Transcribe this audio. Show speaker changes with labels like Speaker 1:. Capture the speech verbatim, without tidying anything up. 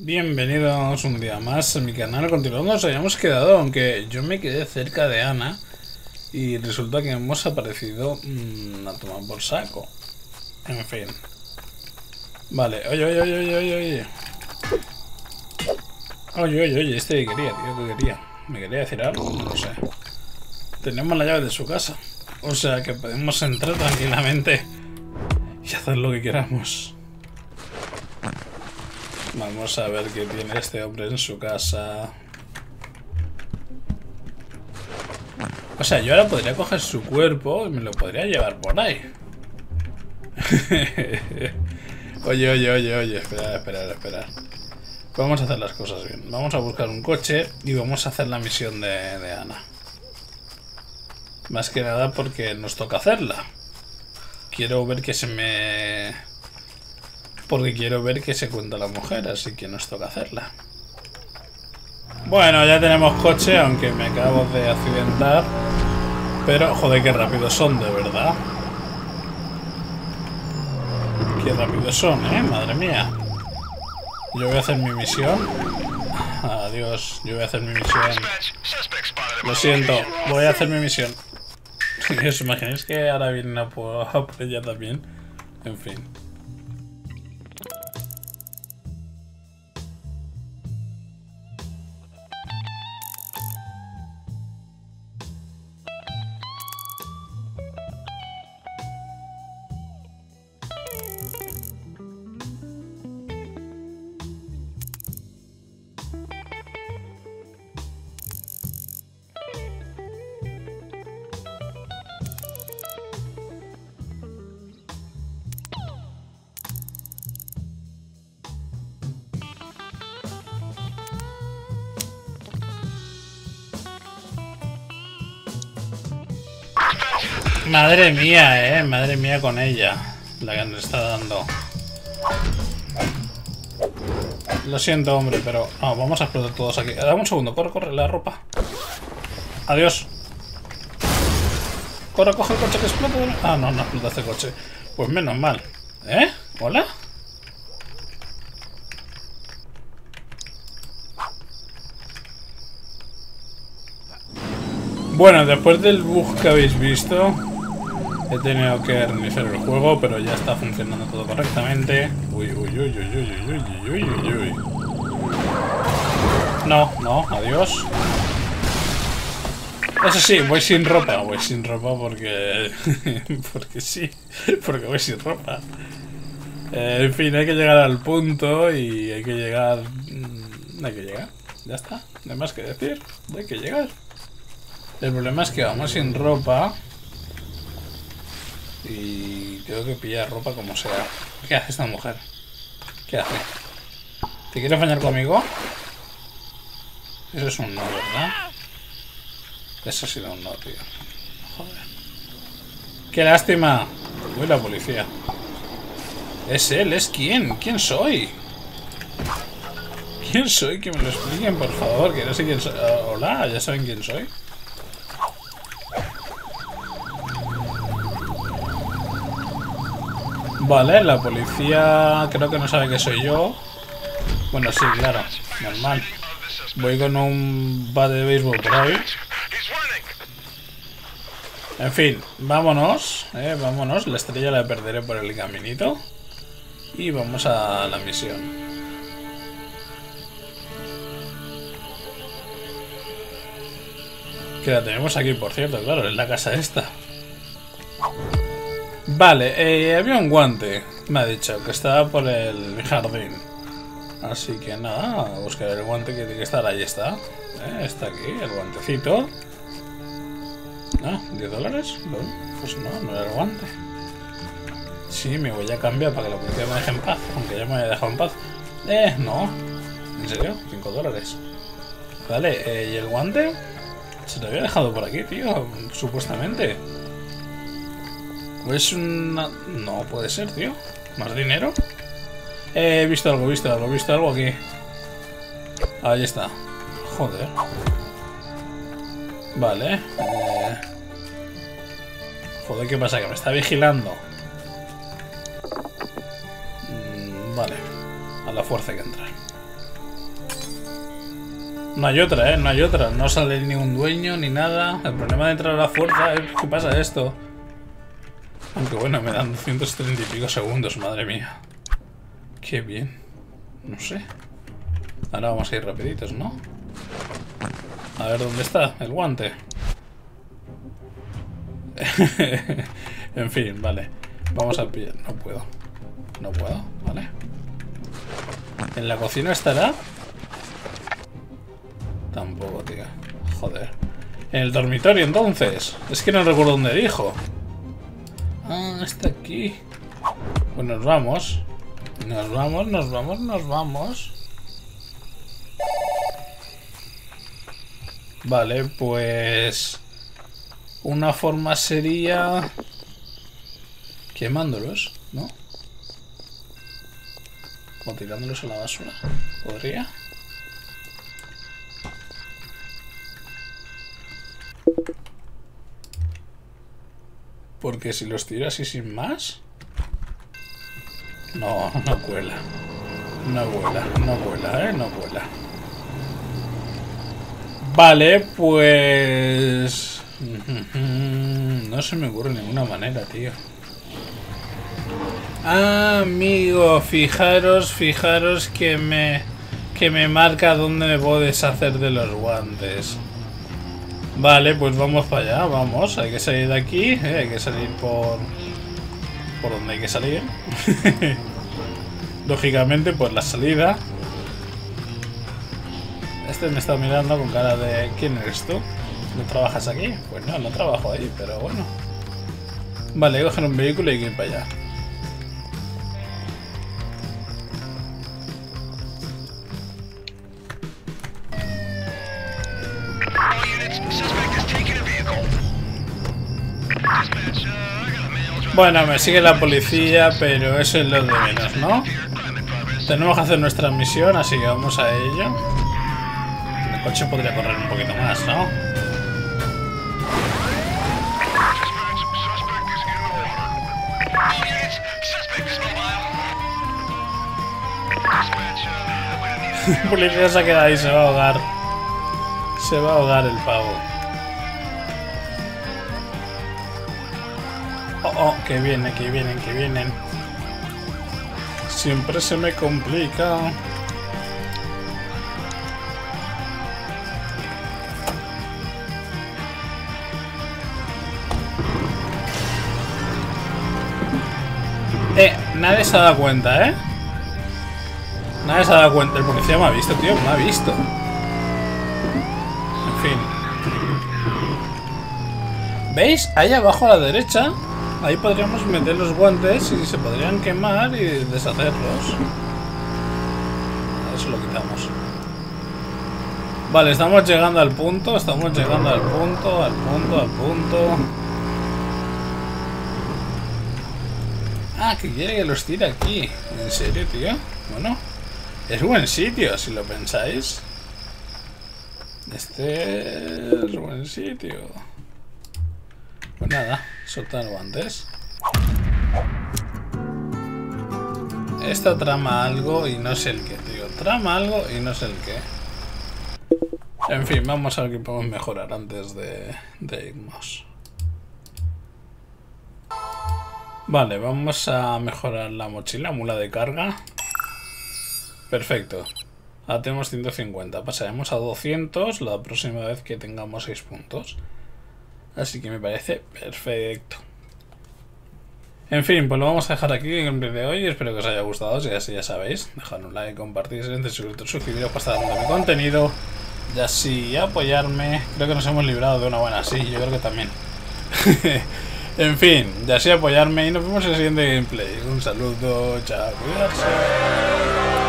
Speaker 1: Bienvenidos un día más a mi canal. Continuando, nos habíamos quedado, aunque yo me quedé cerca de Ana y resulta que hemos aparecido mmm, a tomar por saco. En fin. Vale, oye, oye, oye, oye, oye, oye. Oye, oye, oye, este que quería, tío, que quería. ¿Me quería decir algo? No lo sé. Tenemos la llave de su casa. O sea que podemos entrar tranquilamente y hacer lo que queramos. Vamos a ver qué tiene este hombre en su casa. O sea, yo ahora podría coger su cuerpo y me lo podría llevar por ahí. Oye, oye, oye, oye, esperar, esperar, esperar. Vamos a hacer las cosas bien. Vamos a buscar un coche y vamos a hacer la misión de, de Ana. Más que nada porque nos toca hacerla. Quiero ver que se me... Porque quiero ver qué se cuenta la mujer, así que nos toca hacerla. Bueno, ya tenemos coche, aunque me acabo de accidentar. Pero, joder, qué rápidos son, de verdad. Qué rápidos son, eh, madre mía. Yo voy a hacer mi misión. Adiós, yo voy a hacer mi misión. Lo siento, voy a hacer mi misión. ¿Os imagináis que ahora vienen a por, a por ella también? En fin. Madre mía, eh, madre mía con ella, la que nos está dando. Lo siento, hombre, pero... No, vamos a explotar todos aquí. Dame un segundo, corre, corre, la ropa. Adiós. Corre, coge el coche que explota. Ah, no, no explota este coche. Pues menos mal. ¿Eh? ¿Hola? Bueno, después del bug que habéis visto, he tenido que reiniciar el juego, pero ya está funcionando todo correctamente. Uy, uy, uy, uy, uy, uy, uy, uy, uy, uy. No, no, adiós. Eso sí, voy sin ropa, voy sin ropa porque... porque sí, porque voy sin ropa. Eh, en fin, hay que llegar al punto y hay que llegar... Hay que llegar, ya está, no hay más que decir, hay que llegar. El problema es que vamos sin ropa y tengo que pillar ropa como sea. ¿Qué hace esta mujer? ¿Qué hace? ¿Te quieres bañar conmigo? Eso es un no, ¿verdad? Eso ha sido un no, tío. Joder. ¡Qué lástima! Uy, la policía. ¿Es él? ¿Es quién? ¿Quién soy? ¿Quién soy? Que me lo expliquen, por favor, que no sé quién soy. Uh, hola, ¿ya saben quién soy? Vale, la policía creo que no sabe que soy yo. Bueno, sí, claro, normal. Voy con un bate de béisbol por ahí. En fin, vámonos, eh, vámonos. La estrella la perderé por el caminito. Y vamos a la misión. Que la tenemos aquí, por cierto, claro, es la casa esta. Vale, eh, había un guante, me ha dicho, que estaba por el jardín. Así que nada, a buscar el guante que tiene que estar, ahí está. Eh, está aquí, el guantecito. Ah, ¿diez dólares? Pues no, no era el guante. Sí, me voy a cambiar para que la policía me deje en paz, aunque ya me haya dejado en paz. Eh, no. ¿En serio? cinco dólares. Vale, eh, ¿y el guante? Se lo había dejado por aquí, tío, supuestamente. ¿O es una...? No puede ser, tío. ¿Más dinero? Eh, he visto algo, he visto algo, he visto algo aquí. Ahí está. Joder. Vale. Eh... Joder, ¿qué pasa? Que me está vigilando. Mm, vale. A la fuerza hay que entrar. No hay otra, ¿eh? No hay otra. No sale ni un dueño ni nada. El problema de entrar a la fuerza es... ¿Qué pasa esto? Aunque bueno, me dan doscientos treinta y pico segundos, madre mía. Qué bien. No sé. Ahora vamos a ir rapiditos, ¿no? A ver dónde está el guante. En fin, vale. Vamos a pillar. No puedo. No puedo, vale. ¿En la cocina estará? Tampoco, tío. Joder. En el dormitorio, entonces. Es que no recuerdo dónde dijo. Ah, está aquí. Pues nos vamos. Nos vamos, nos vamos, nos vamos. Vale, pues... Una forma sería... Quemándolos, ¿no? O tirándolos a la basura. ¿Podría? Porque si los tiro así sin más... No, no cuela. No vuela, no vuela, ¿eh? No vuela. Vale, pues... No se me ocurre ninguna manera, tío. Ah, amigo, fijaros, fijaros que me... Que me marca dónde me puedo deshacer de los guantes. Vale, pues vamos para allá, vamos. Hay que salir de aquí, ¿eh? Hay que salir por... Por donde hay que salir. Lógicamente, por la salida. Este me está mirando con cara de... ¿Quién eres tú? ¿No trabajas aquí? Pues no, no trabajo ahí, pero bueno. Vale, hay que coger un vehículo y hay que ir para allá. Bueno, me sigue la policía, pero eso es lo de menos, ¿no? Tenemos que hacer nuestra misión, así que vamos a ello. El coche podría correr un poquito más, ¿no? El policía se ha quedado ahí, se va a ahogar. Se va a ahogar el pavo. Oh, oh, que vienen, que vienen, que vienen. Siempre se me complica. Eh, nadie se ha dado cuenta, ¿eh? Nadie se ha dado cuenta. El policía me ha visto, tío, me ha visto. En fin. ¿Veis? Ahí abajo a la derecha. Ahí podríamos meter los guantes y se podrían quemar y deshacerlos. Eso lo quitamos. Vale, estamos llegando al punto. Estamos llegando al punto, al punto, al punto. Ah, que quiere que los tire aquí. ¿En serio, tío? Bueno, es buen sitio, si lo pensáis. Este es buen sitio. Pues nada, soltar guantes. Esta trama algo y no sé el qué, tío. Trama algo y no sé el qué. En fin, vamos a ver qué podemos mejorar antes de, de irnos. Vale, vamos a mejorar la mochila, mula de carga. Perfecto. Ahora tenemos ciento cincuenta. Pasaremos a doscientos la próxima vez que tengamos seis puntos. Así que me parece perfecto. En fin, pues lo vamos a dejar aquí en el vídeo de hoy. Espero que os haya gustado. Si es así, ya sabéis, dejad un like, compartir, suscribiros para estar dando mi contenido. Y así apoyarme. Creo que nos hemos librado de una buena. Sí, yo creo que también. En fin, y así apoyarme. Y nos vemos en el siguiente gameplay. Un saludo, chao, cuidarse.